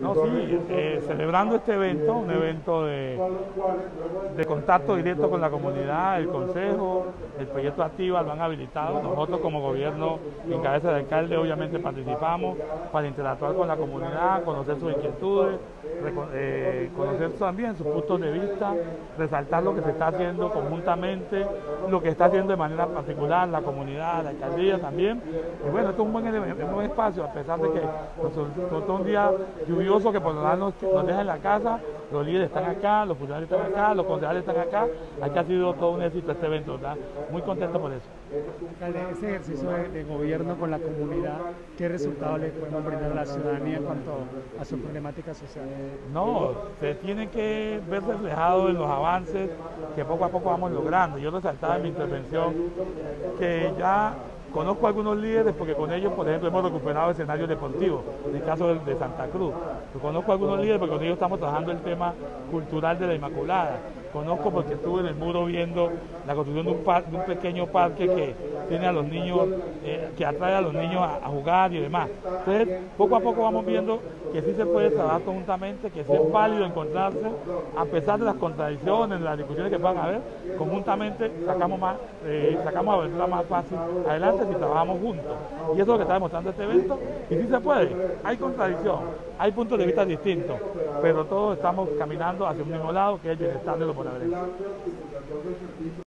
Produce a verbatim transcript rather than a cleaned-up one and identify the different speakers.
Speaker 1: No, sí, eh, celebrando este evento, un evento de, de contacto directo con la comunidad, el Consejo, el proyecto Activa lo han habilitado. Nosotros como gobierno, en cabeza de alcalde, obviamente participamos para interactuar con la comunidad, conocer sus inquietudes, eh, conocer también sus puntos de vista, resaltar lo que se está haciendo conjuntamente, lo que está haciendo de manera particular la comunidad, la alcaldía también. Y bueno, esto es un buen, un buen espacio, a pesar de que nos un día lluvioso que por lo menos nos deja en la casa, los líderes están acá, los funcionarios están acá, los concejales están acá. Aquí ha sido todo un éxito este evento, ¿verdad? Muy contento por eso.
Speaker 2: Alcalde, ese ejercicio de, de gobierno con la comunidad, ¿qué resultados le podemos brindar a la ciudadanía en cuanto a sus problemáticas sociales?
Speaker 1: No, se tiene que ver reflejado en los avances que poco a poco vamos logrando. Yo resaltaba en mi intervención que ya conozco a algunos líderes porque con ellos, por ejemplo, hemos recuperado escenarios deportivos, en el caso de, de Santa Cruz. Yo conozco a algunos líderes porque con ellos estamos trabajando el tema cultural de la Inmaculada. Conozco porque estuve en el muro viendo la construcción de un, par, de un pequeño parque que tiene a los niños, eh, que atrae a los niños a, a jugar y demás. Entonces, poco a poco vamos viendo que sí se puede trabajar conjuntamente, que sí es válido encontrarse, a pesar de las contradicciones, de las discusiones que puedan haber, conjuntamente sacamos más, eh, sacamos aventura más fácil adelante si trabajamos juntos. Y eso es lo que está demostrando este evento, y sí se puede. Hay contradicción, hay puntos de vista distintos, pero todos estamos caminando hacia un mismo lado, que es el bienestar de los bonaerenses.